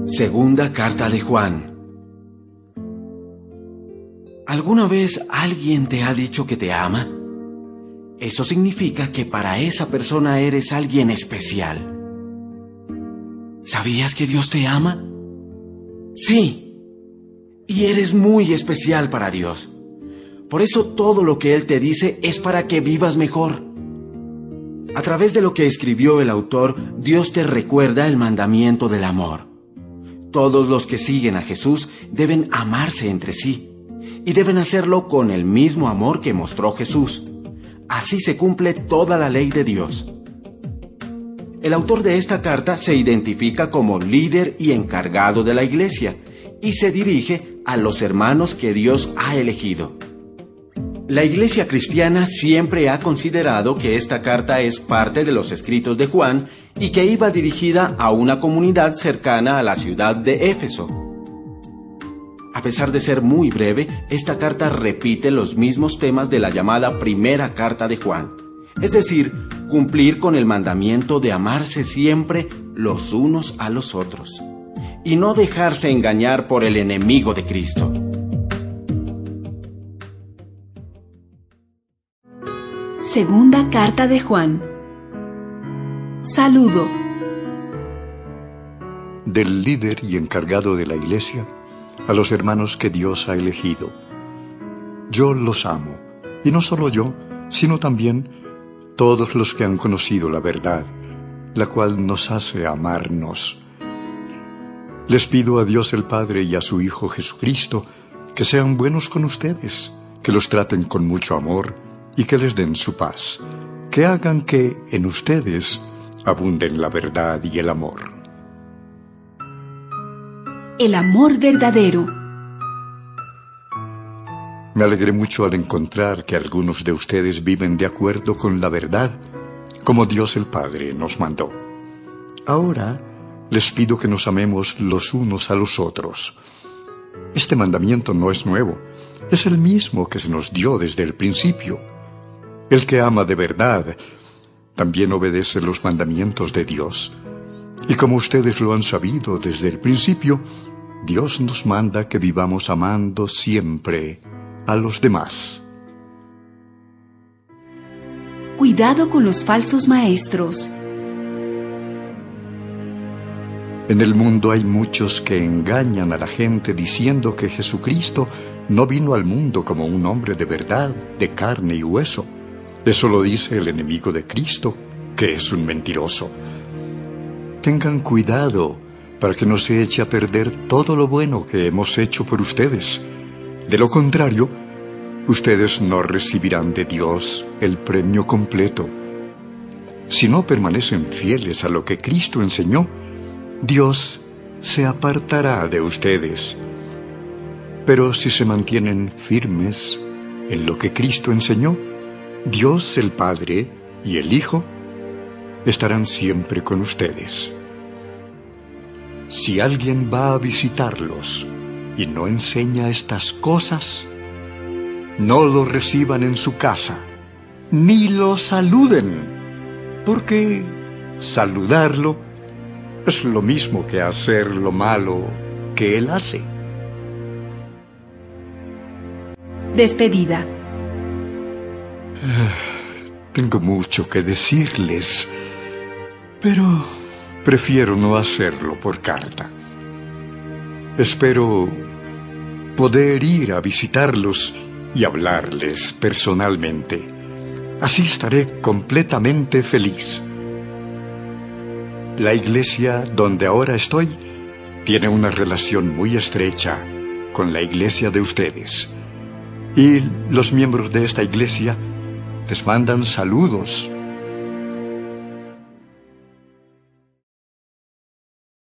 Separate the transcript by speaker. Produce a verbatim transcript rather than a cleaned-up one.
Speaker 1: Segunda carta de Juan. ¿Alguna vez alguien te ha dicho que te ama? Eso significa que para esa persona eres alguien especial. ¿Sabías que Dios te ama? Sí. Y eres muy especial para Dios. Por eso todo lo que Él te dice es para que vivas mejor. A través de lo que escribió el autor, Dios te recuerda el mandamiento del amor. Todos los que siguen a Jesús deben amarse entre sí, y deben hacerlo con el mismo amor que mostró Jesús. Así se cumple toda la ley de Dios. El autor de esta carta se identifica como líder y encargado de la iglesia, y se dirige a los hermanos que Dios ha elegido. La Iglesia cristiana siempre ha considerado que esta carta es parte de los escritos de Juan y que iba dirigida a una comunidad cercana a la ciudad de Éfeso. A pesar de ser muy breve, esta carta repite los mismos temas de la llamada primera carta de Juan, es decir, cumplir con el mandamiento de amarse siempre los unos a los otros y no dejarse engañar por el enemigo de Cristo.
Speaker 2: Segunda carta de Juan. Saludo.
Speaker 3: Del líder y encargado de la iglesia, a los hermanos que Dios ha elegido. Yo los amo, y no solo yo, sino también todos los que han conocido la verdad, la cual nos hace amarnos. Les pido a Dios el Padre y a su Hijo Jesucristo que sean buenos con ustedes, que los traten con mucho amor y que les den su paz, que hagan que en ustedes abunden la verdad y el amor.
Speaker 2: El amor verdadero.
Speaker 3: Me alegré mucho al encontrar que algunos de ustedes viven de acuerdo con la verdad, como Dios el Padre nos mandó. Ahora les pido que nos amemos los unos a los otros. Este mandamiento no es nuevo, es el mismo que se nos dio desde el principio. El que ama de verdad también obedece los mandamientos de Dios. Y como ustedes lo han sabido desde el principio, Dios nos manda que vivamos amando siempre a los demás.
Speaker 2: Cuidado con los falsos maestros.
Speaker 3: En el mundo hay muchos que engañan a la gente diciendo que Jesucristo no vino al mundo como un hombre de verdad, de carne y hueso. Eso lo dice el enemigo de Cristo, que es un mentiroso. Tengan cuidado para que no se eche a perder todo lo bueno que hemos hecho por ustedes. De lo contrario, ustedes no recibirán de Dios el premio completo. Si no permanecen fieles a lo que Cristo enseñó, Dios se apartará de ustedes. Pero si se mantienen firmes en lo que Cristo enseñó, Dios el Padre y el Hijo estarán siempre con ustedes. Si alguien va a visitarlos y no enseña estas cosas, no lo reciban en su casa, ni lo saluden, porque saludarlo es lo mismo que hacer lo malo que él hace.
Speaker 2: Despedida.
Speaker 3: Tengo mucho que decirles, pero prefiero no hacerlo por carta. Espero poder ir a visitarlos y hablarles personalmente. Así estaré completamente feliz. La iglesia donde ahora estoy tiene una relación muy estrecha con la iglesia de ustedes. Y los miembros de esta iglesia les mandan saludos